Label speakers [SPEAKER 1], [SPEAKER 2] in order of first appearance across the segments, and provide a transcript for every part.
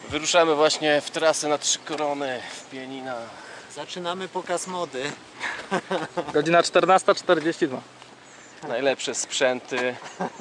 [SPEAKER 1] Wyruszamy właśnie w trasę na Trzy Korony w Pieninach.
[SPEAKER 2] Zaczynamy pokaz mody.
[SPEAKER 3] Godzina 14:42.
[SPEAKER 1] Najlepsze sprzęty,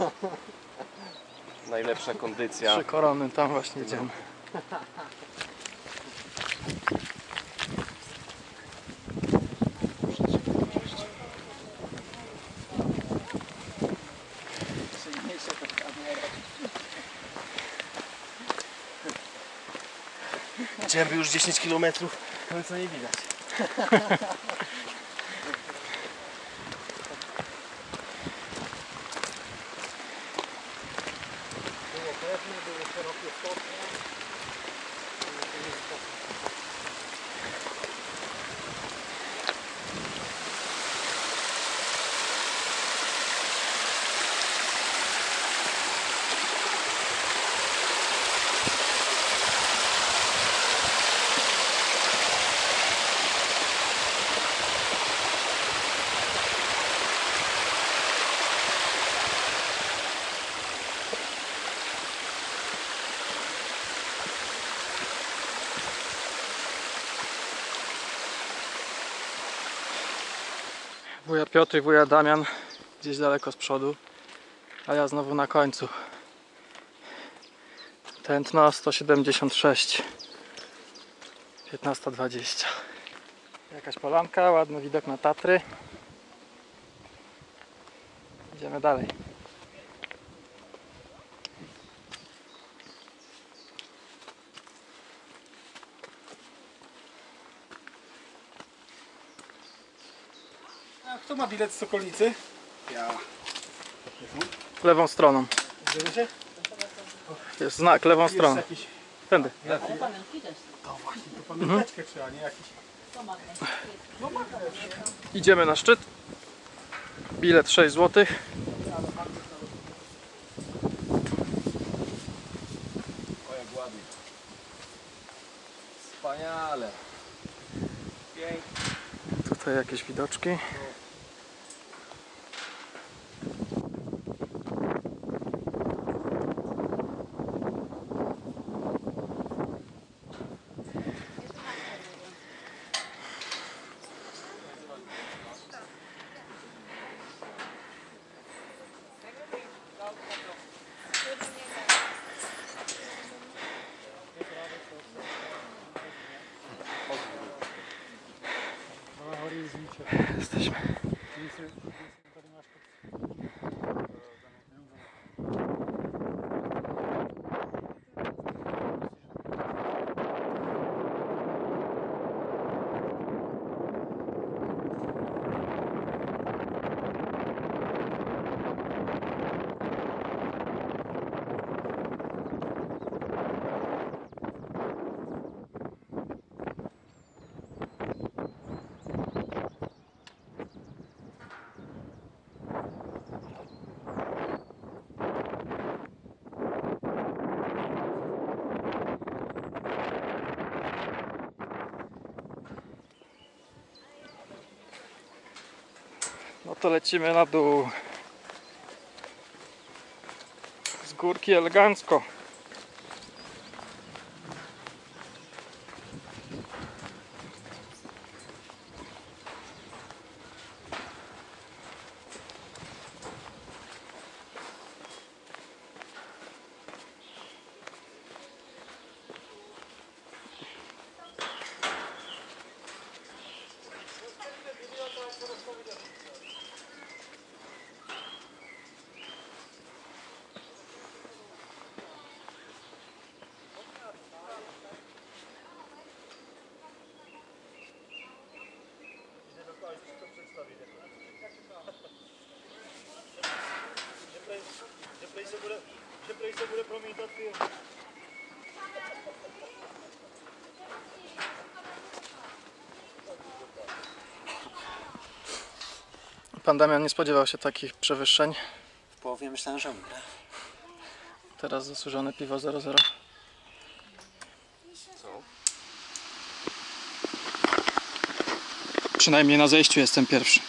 [SPEAKER 1] najlepsza kondycja.
[SPEAKER 3] Trzy Korony, tam właśnie idziemy.
[SPEAKER 1] Idziemy już 10 km, ale co nie widać.
[SPEAKER 2] Było pewne, były szerokie stopnie.
[SPEAKER 3] Wuja Piotr i wuja Damian gdzieś daleko z przodu, a ja znowu na końcu. Tętno 176, 15:20. Jakaś polanka, ładny widok na Tatry. Idziemy dalej.
[SPEAKER 4] A kto ma bilet z okolicy? Ja.
[SPEAKER 3] Lewą stroną.
[SPEAKER 4] Zgadza się?
[SPEAKER 3] Jest znak, lewą stroną.
[SPEAKER 4] Jakiś...
[SPEAKER 3] Tędy.
[SPEAKER 4] To właśnie, to pamiąteczkę trzeba, nie jakiś...
[SPEAKER 3] Idziemy na szczyt. Bilet 6 zł.
[SPEAKER 1] O, jak ładnie. Wspaniale. Pięknie.
[SPEAKER 3] Tutaj jakieś widoczki. Jesteśmy. No to lecimy na dół. Z górki elegancko. Pan Damian nie spodziewał się takich przewyższeń.
[SPEAKER 2] W połowie myślałem, że umrę.
[SPEAKER 3] Teraz zasłużone piwo 00. Przynajmniej na zejściu jestem pierwszy.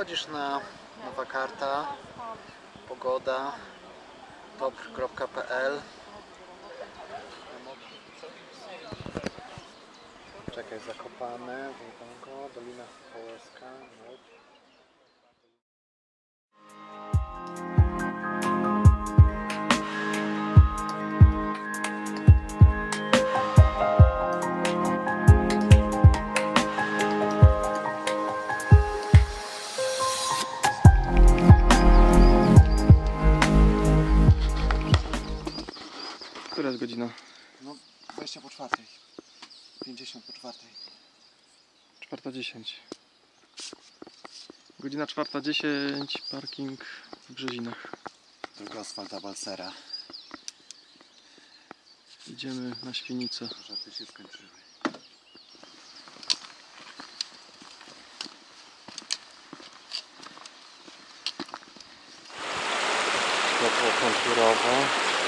[SPEAKER 2] wchodzisz na nowa karta, pogoda, topr.pl. Czekaj, Zakopane, Wągo, Dolina Połeska.
[SPEAKER 3] Która jest godzina?
[SPEAKER 2] No, 20 po 4. 50 po 4.
[SPEAKER 3] 4:10. Godzina 4:10, parking w Brzezinach.
[SPEAKER 2] Tylko asfalta Balsera.
[SPEAKER 3] Idziemy na Świnicę.
[SPEAKER 2] Żarty się skończyły.
[SPEAKER 3] Światło konturowe.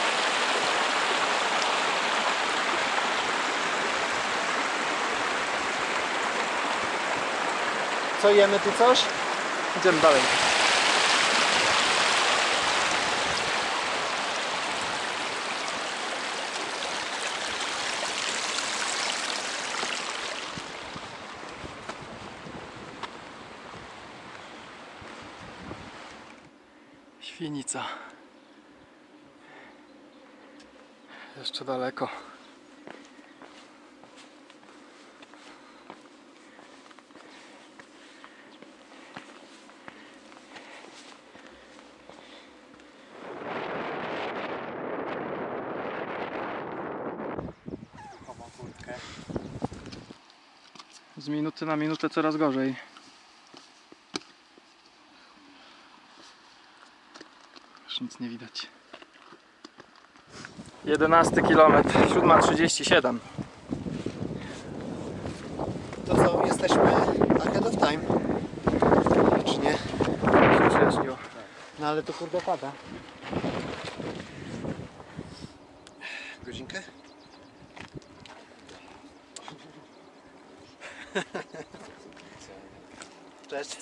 [SPEAKER 2] Co, jemy tu coś?
[SPEAKER 3] Idziemy dalej. Świnica. Jeszcze daleko. Z minuty na minutę coraz gorzej. Już nic nie widać. 11 km, 7:37.
[SPEAKER 2] To co, jesteśmy ahead of time? Czy nie?
[SPEAKER 3] Się przyjaśniło.
[SPEAKER 2] No ale to kurde pada. Godzinkę? Cześć.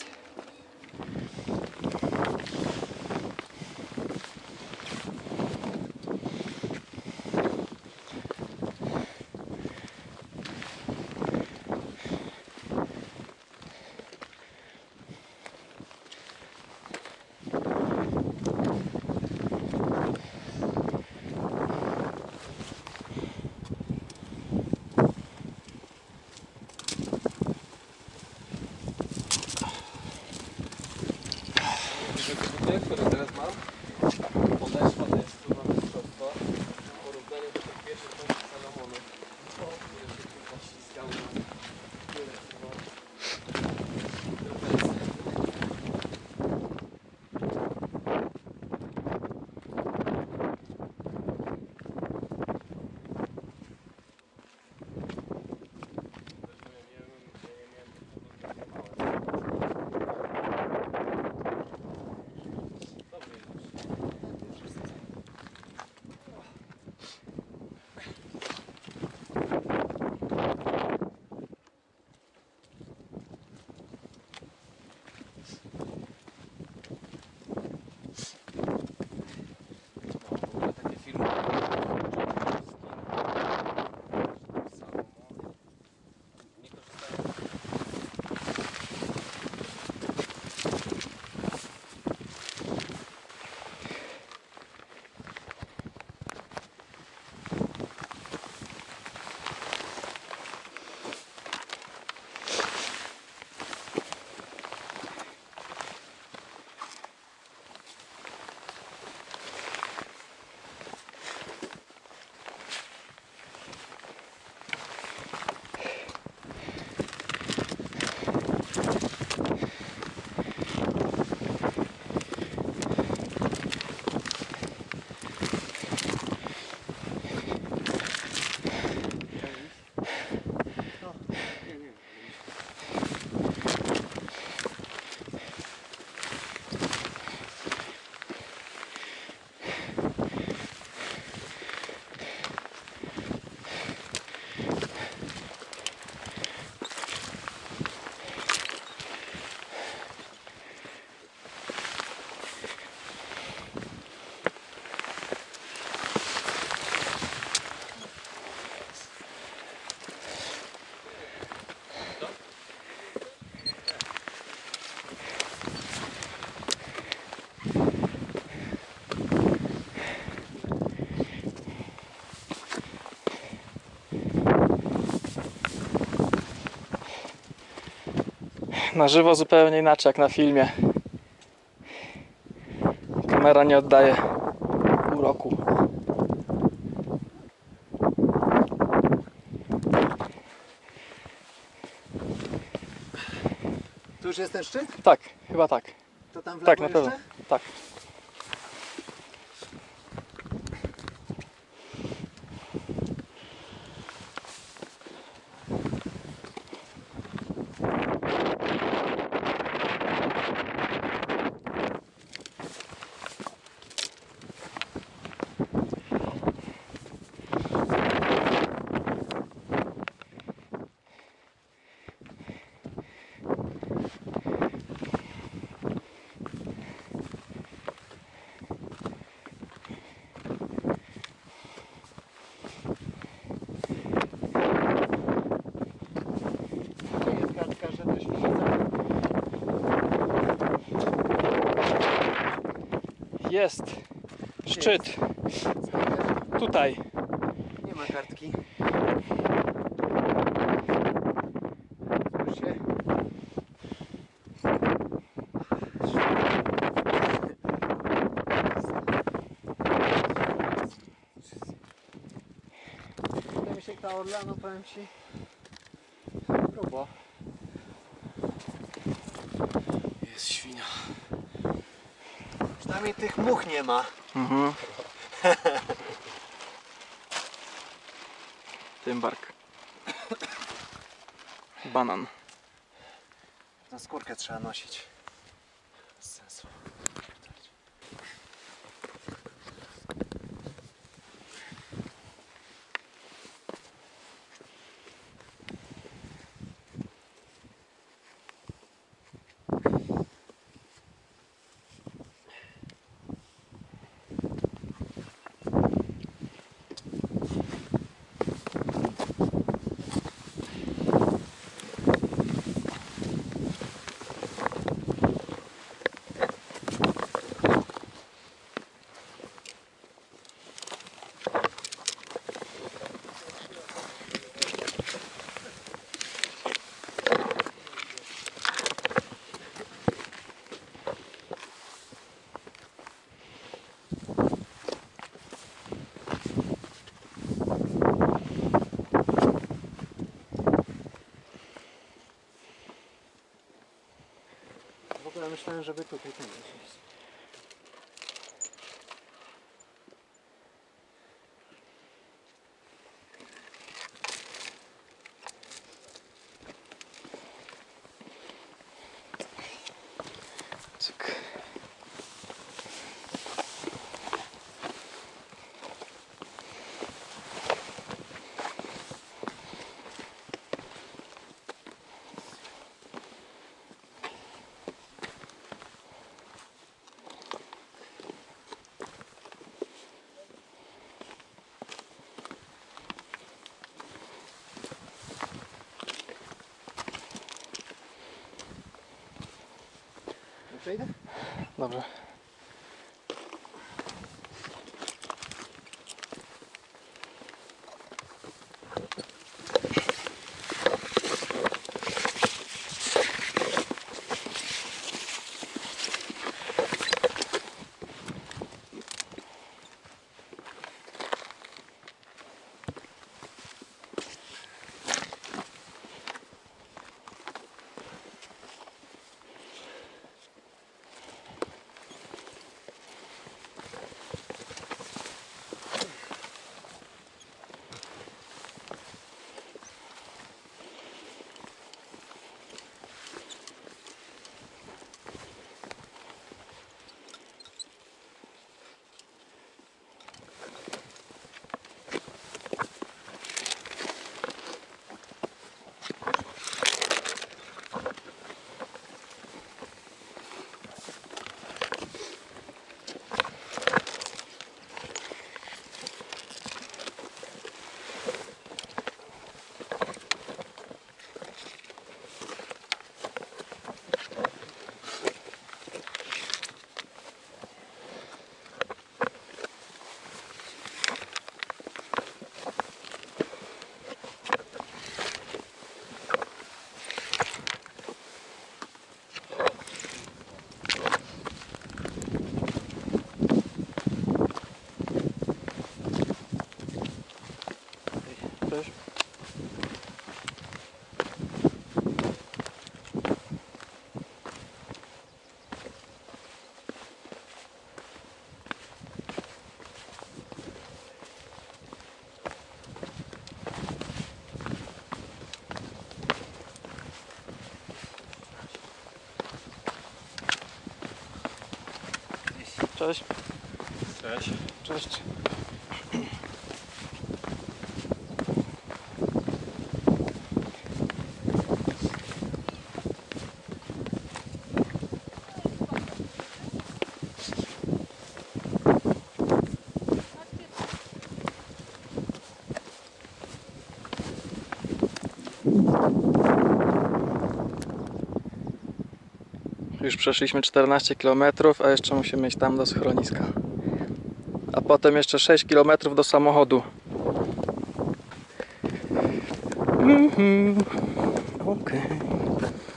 [SPEAKER 1] Które teraz mam, podeszła to jest chyba mistrzostwo w porównaniu do tych pierwszych punktów Salomonu, które się chyba ściskały na tyle chyba drobęce.
[SPEAKER 3] Na żywo zupełnie inaczej jak na filmie. Kamera nie oddaje uroku.
[SPEAKER 2] Tu już jest ten szczyt?
[SPEAKER 3] Tak, chyba tak.
[SPEAKER 2] To tam w
[SPEAKER 3] Tak,
[SPEAKER 2] lewo
[SPEAKER 3] na pewno.
[SPEAKER 2] jeszcze?
[SPEAKER 3] Tak.
[SPEAKER 2] Tu jest kartka, że to Świnica.
[SPEAKER 3] Jest szczyt. Tutaj.
[SPEAKER 2] Nie ma kartki. Spójrzcie. Wydaje mi się, ta orla, no powiem Ci, grubo.
[SPEAKER 1] Jest świnia.
[SPEAKER 2] Przynajmniej tych much nie ma.
[SPEAKER 3] Mhm. Tymbark. Banan.
[SPEAKER 2] Na skórkę trzeba nosić. Bez sensu. W ogóle myślałem, żeby tutaj ten iść.
[SPEAKER 3] Cyk.
[SPEAKER 2] Przejdę?
[SPEAKER 3] Dobrze. Cześć.
[SPEAKER 4] Cześć.
[SPEAKER 3] Cześć. Już przeszliśmy 14 km, a jeszcze musimy iść tam do schroniska. A potem jeszcze 6 km do samochodu. Okej.